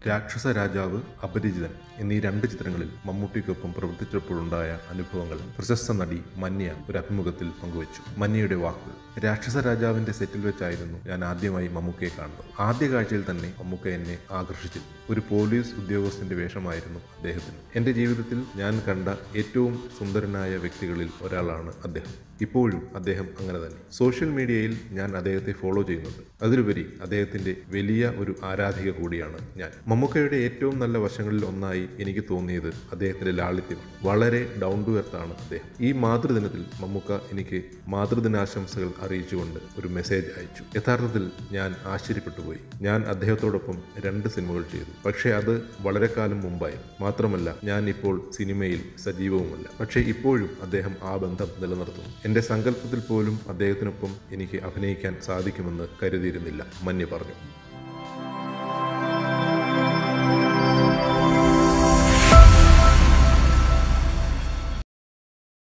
രാക്ഷസ രാജാവ്, അപരിചിതൻ എന്നീ രണ്ട് ചിത്രങ്ങളിൽ മമ്മൂട്ടിക്കൊപ്പം പ്രവർത്തിച്ചപ്പോഴുണ്ടായ അനുഭവങ്ങൾ പ്രശസ്ത നടി മന്യ ഒരു അഭിമുഖത്തിൽ പങ്കുവച്ചു. മന്യയുടെ വാക്കുകൾ: രാക്ഷസ രാജാവിന്റെ സെറ്റിൽ വെച്ചായിരുന്നു ഞാൻ ആദ്യമായി മമ്മൂക്കയെ കാണുന്നത്. ആദ്യ കാഴ്ചയിൽ തന്നെ മമ്മൂക്ക എന്നെ ആകർഷിച്ചു. ഒരു പോലീസ് ഉദ്യോഗസ്ഥന്റെ വേഷമായിരുന്നു അദ്ദേഹത്തിന്. എന്റെ ജീവിതത്തിൽ ഞാൻ കണ്ട ഏറ്റവും സുന്ദരനായ വ്യക്തികളിൽ ഒരാളാണ് അദ്ദേഹം. ഇപ്പോഴും അദ്ദേഹം അങ്ങനെ തന്നെ. സോഷ്യൽ മീഡിയയിൽ ഞാൻ അദ്ദേഹത്തെ ഫോളോ ചെയ്യുന്നുണ്ട്. അതിലുപരി അദ്ദേഹത്തിന്റെ വലിയ ഒരു ആരാധിക കൂടിയാണ് ഞാൻ. മമ്മൂക്കയുടെ ഏറ്റവും നല്ല വശങ്ങളിൽ ഒന്നായി എനിക്ക് തോന്നിയത് അദ്ദേഹത്തിന്റെ ലാളിത്യമാണ്. വളരെ ഡൗൺ ടു എർത്ത് ആണ് അദ്ദേഹം. ഈ മാതൃദിനത്തിൽ മമ്മൂക്ക എനിക്ക് മാതൃദിനാശംസകൾ അറിയിച്ചുകൊണ്ട് ഒരു മെസ്സേജ് അയച്ചു. യഥാർത്ഥത്തിൽ ഞാൻ ആശ്ചര്യപ്പെട്ടുപോയി. ഞാൻ അദ്ദേഹത്തോടൊപ്പം 2 സിനിമകൾ ചെയ്തു. പക്ഷേ അത് വളരെ കാലം മുമ്പായി. മാത്രമല്ല, ഞാൻ ഇപ്പോൾ സിനിമയിൽ സജീവവുമല്ല. പക്ഷേ ഇപ്പോഴും അദ്ദേഹം ആ ബന്ധം നിലനിർത്തുന്നു. എന്റെ സങ്കല്പത്തിൽ പോലും അദ്ദേഹത്തിനൊപ്പം എനിക്ക് അഭിനയിക്കാൻ സാധിക്കുമെന്ന് കരുതിയിരുന്നില്ല, മന്യ പറഞ്ഞു.